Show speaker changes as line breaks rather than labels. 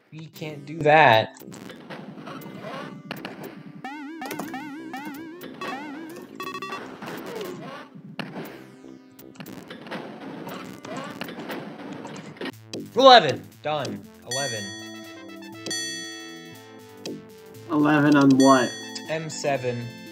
We can't do that. $11. Done. 11.
11 on what?
M7.